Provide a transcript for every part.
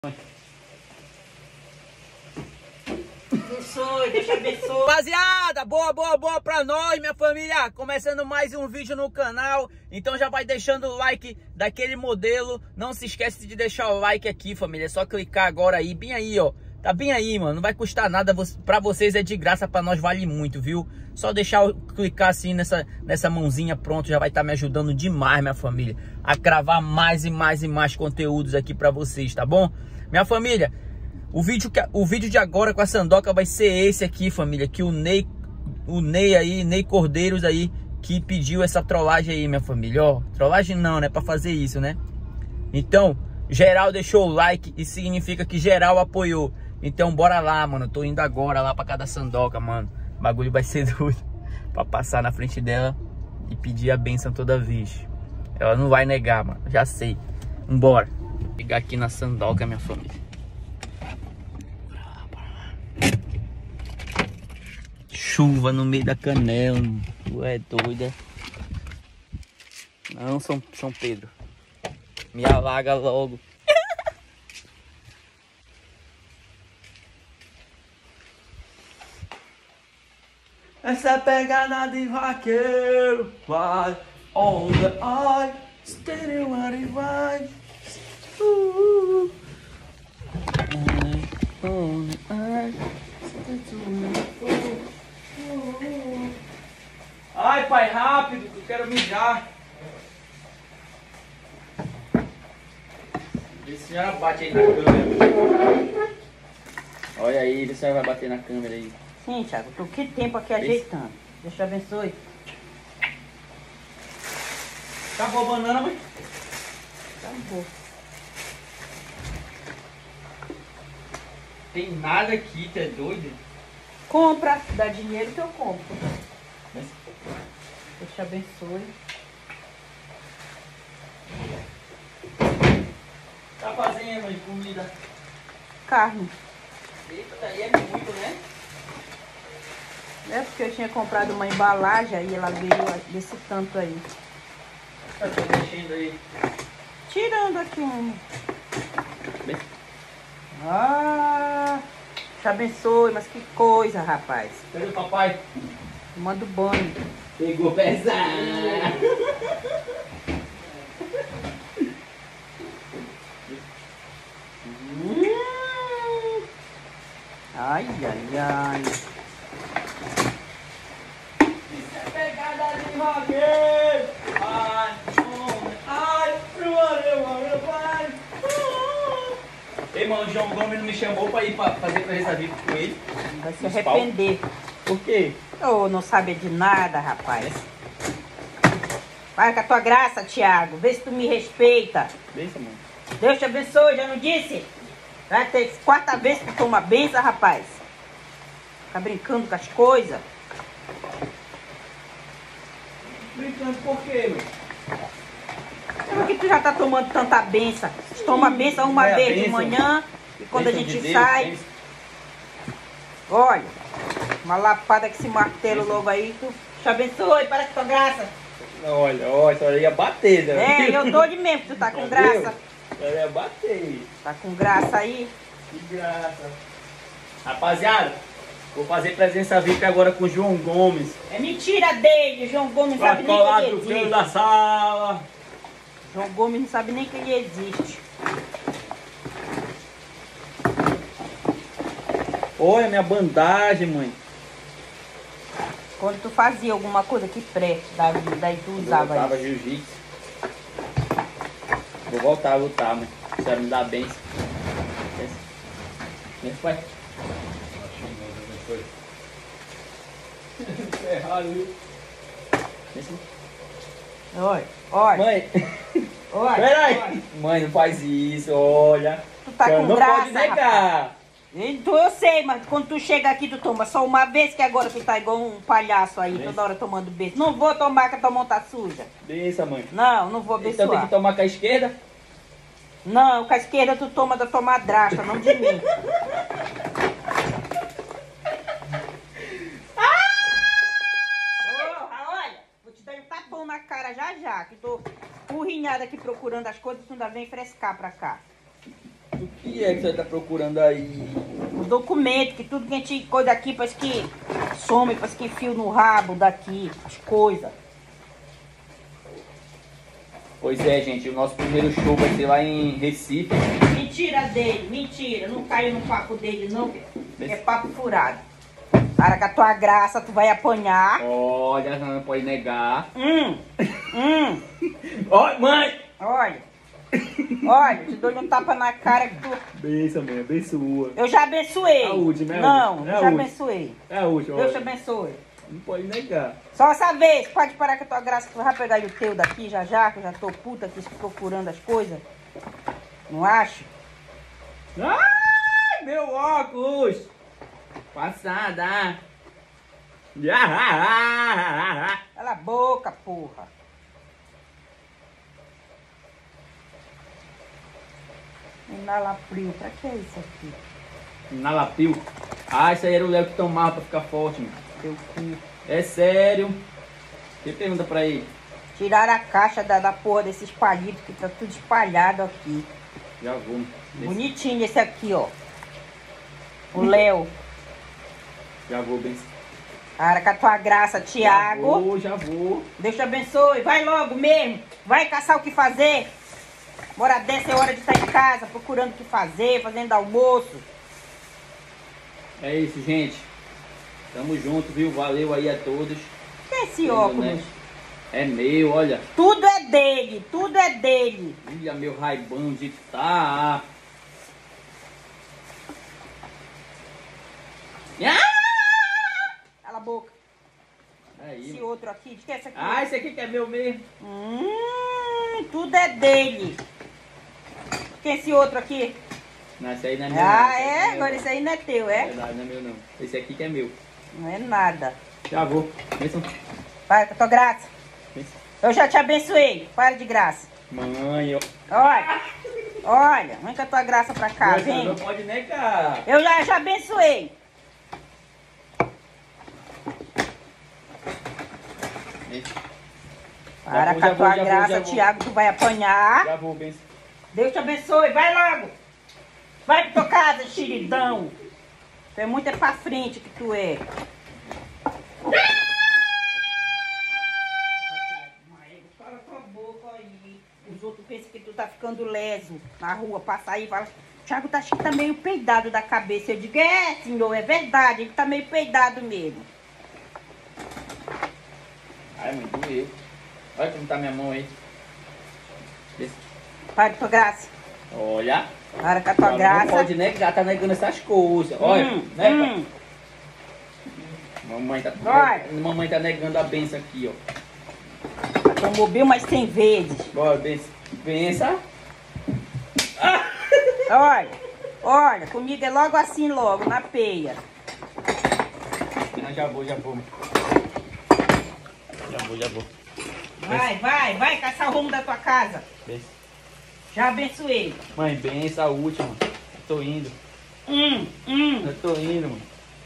Deixa abençoe. Rapaziada, boa pra nós, minha família. Começando mais um vídeo no canal. Então já vai deixando o like daquele modelo. Não se esquece de deixar o like aqui, família. É só clicar agora aí, bem aí, ó. Tá bem aí, mano. Não vai custar nada. Pra vocês é de graça, pra nós vale muito, viu? Só deixar clicar assim nessa mãozinha, pronto. Já vai estar me ajudando demais, minha família, a gravar mais e mais conteúdos aqui pra vocês, tá bom? Minha família, o vídeo de agora com a Sandoca vai ser esse aqui, família. Que o Ney Cordeiros aí, que pediu essa trollagem aí, minha família. Ó, trollagem não, né? Pra fazer isso, né? Então, geral deixou o like e significa que geral apoiou. Então, bora lá, mano. Tô indo agora lá pra casa da Sandoca, mano. O bagulho vai ser doido. Pra passar na frente dela e pedir a bênção toda vez. Ela não vai negar, mano. Já sei. Vambora. Vou chegar aqui na Sandoca, minha família. Chuva no meio da canela. Tu é doida. Não, São Pedro. Me alaga logo. Essa pegada de vaqueiro. Vai on the eye. Steady where it vai. On the eye. Ai, pai, rápido, que eu quero mijar. Vê se a senhora bate aí na câmera. Olha aí, vê se a senhora vai bater na câmera aí. Sim, Thiago, tô que tempo aqui ajeitando. Deus te abençoe. Acabou a banana, mãe? Acabou. Tem nada aqui, tu é doido? Compra, dá dinheiro que eu compro. Deus te abençoe. Tá fazendo de comida? Carne. Eita, daí é muito, né? É porque eu tinha comprado uma embalagem, aí ela veio desse tanto aí. Tá mexendo aí. Tirando aqui um. Ah, te abençoe, mas que coisa, rapaz. Cadê o papai? Tomando banho. Pegou pesado. Ai, ai, ai. Isso é pegada de vaqueiro. Ai, vai. Ei, mano, o João Gomes não me chamou pra ir fazer presença viva com ele. Vai se arrepender. Por quê? Oh, não sabe de nada, rapaz. Vai com a tua graça, Thiago. Vê se tu me respeita. Benção, mano. Deus te abençoe, já não disse? Vai ter 4 vezes que tu toma benção, rapaz. Fica brincando com as coisas. Brincando por quê, meu? É porque tu já tá tomando tanta benção. Tu toma benção uma É a vez de bênção. manhã e quando a Bênção gente de Deus, sai... bênção. Olha, uma lapada com esse martelo logo aí. Tu te abençoe, para com tua graça. Olha, só ia bater, né? É, eu tô de mesmo, tu tá com graça. Só ia bater. Tá com graça aí. Que graça. Rapaziada, vou fazer presença VIP agora com o João Gomes. É mentira dele, João Gomes não sabe nem que Colado ele do canto existe. da sala. João Gomes não sabe nem que ele existe. Olha minha bandagem, mãe. Quando tu fazia alguma coisa que preste da vida, daí tu usava Eu isso. jiu-jitsu. Vou voltar a lutar, mãe. Você vai me dar bênção. Vem, pai. Errado, viu? Olha, olha. Mãe, Olha, peraí. olha. Mãe, não faz isso, olha. Tu tá com não graça, pode negar. Então eu sei, mas quando tu chega aqui, tu toma só uma vez, que agora tu tá igual um palhaço aí, toda hora tomando beijo. Não vou tomar, que a tua mão tá suja. Benção, mãe. Não vou abençoar. Então tem que tomar com a esquerda? Não, com a esquerda tu toma da tua madrasta, não de mim. Olha, vou te dar um tapão na cara já, que tô urrinhada aqui procurando as coisas, tu ainda vem frescar pra cá. O que é que você tá procurando aí? O documento, que tudo que a gente coisa aqui parece que some, parece que enfia no rabo daqui, as coisas. Pois é, gente, o nosso primeiro show vai ser lá em Recife. Mentira dele, mentira. Não caiu no papo dele, não, que é papo furado. Para com a tua graça, tu vai apanhar. Olha, não pode negar. Olha, mãe! Olha, te dou um tapa na cara que tu... Benção, mãe, abençoa. Eu já abençoei. É a última, é a não, última. eu já abençoei. É a última. Deus te abençoe. Não pode negar. Só essa vez, pode parar com a tua graça, que tu vai pegar o teu daqui já, que eu já tô puta aqui procurando as coisas. Não acha? Ai, meu óculos! Passada! Cala a boca, porra. Inalapril, pra que é isso aqui? Inalapil? Ah, isso aí era o Léo que tomava pra ficar forte, mano. Teu cu. É sério? Você pergunta pra ele. Tiraram a caixa da porra desses palitos, que tá tudo espalhado aqui. Já vou. Bonitinho esse aqui, ó. O Léo. Já vou, bem. Para com a tua graça, Thiago. Já vou. Deus te abençoe. Vai logo mesmo. Vai caçar o que fazer. Bora dessa, é hora de estar em casa, procurando o que fazer, fazendo almoço. É isso, gente. Tamo junto, viu? Valeu aí a todos. Que é esse óculos? Né? É meu, olha. Tudo é dele, tudo é dele. Olha meu Ray-Ban de tá. Cala a boca. Aí. Esse outro aqui, de que é esse aqui? Ah, esse aqui que é meu mesmo. Tudo é dele. Que é esse outro aqui? Não, esse aí não é meu. Ah, não. é? Agora esse aí não é teu, é? Verdade, não é meu não. Esse aqui que é meu. Não é nada. Já vou. Benção. Vai, com a tua graça. Benção. Eu já te abençoei. Para de graça. Mãe, eu... Olha, vem com a tua graça pra cá, Você vem. não pode negar. Eu já abençoei. Para com a tua graça, Thiago, tu vai apanhar. Já vou, benção. Deus te abençoe, vai logo. Vai pra tua casa, xeridão. Tu é muito pra frente que tu é. Fala com a boca aí. Os outros pensam que tu tá ficando leso na rua, passa aí e fala: Thiago tá, acho que tá meio peidado da cabeça. Eu digo: é, senhor, é verdade, ele tá meio peidado mesmo. Ai, mãe, doeu. Olha como tá minha mão aí. Para com a tua graça. Olha. Para com a tua graça. Não pode negar, tá negando essas coisas. Olha, né, Mamãe tá negando a benção aqui, ó. Tomou bem umas 100 vezes. Bora, benção. Olha, comigo é logo assim, logo, na peia. Já vou. Já vou. Vai, caçar o rumo da tua casa. Benção. Já abençoei. Mãe, benção a última. Eu tô indo. Eu tô indo, mano.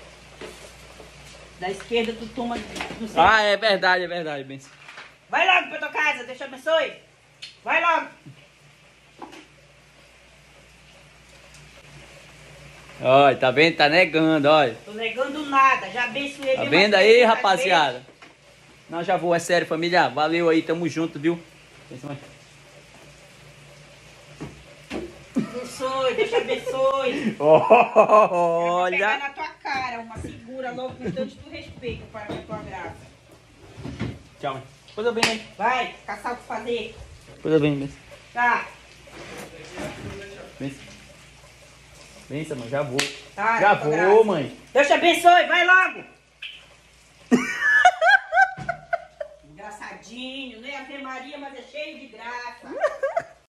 Da esquerda tu toma do centro. Ah, é verdade, benção. Vai logo pra tua casa, Deus te abençoe. Vai logo. Olha, tá vendo? Tá negando, olha. Tô negando nada, já abençoei. Tá vendo aí, rapaziada? Não, já vou, é sério, família. Valeu aí, tamo junto, viu? Abençoe, Deus te abençoe. Olha. Vai pegar na tua cara, uma segura logo com tanto do respeito para a tua graça. Tchau, mãe. Depois eu venho aí. Vai, caçar o que fazer. Depois eu venho, benção. Tá. Benção, mãe, já vou. Tá, já vou, graça. mãe. Deus te abençoe, vai logo.